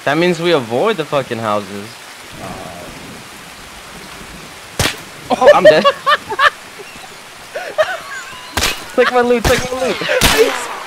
That means we avoid the fucking houses. Oh, I'm dead. Take my loot, take my loot.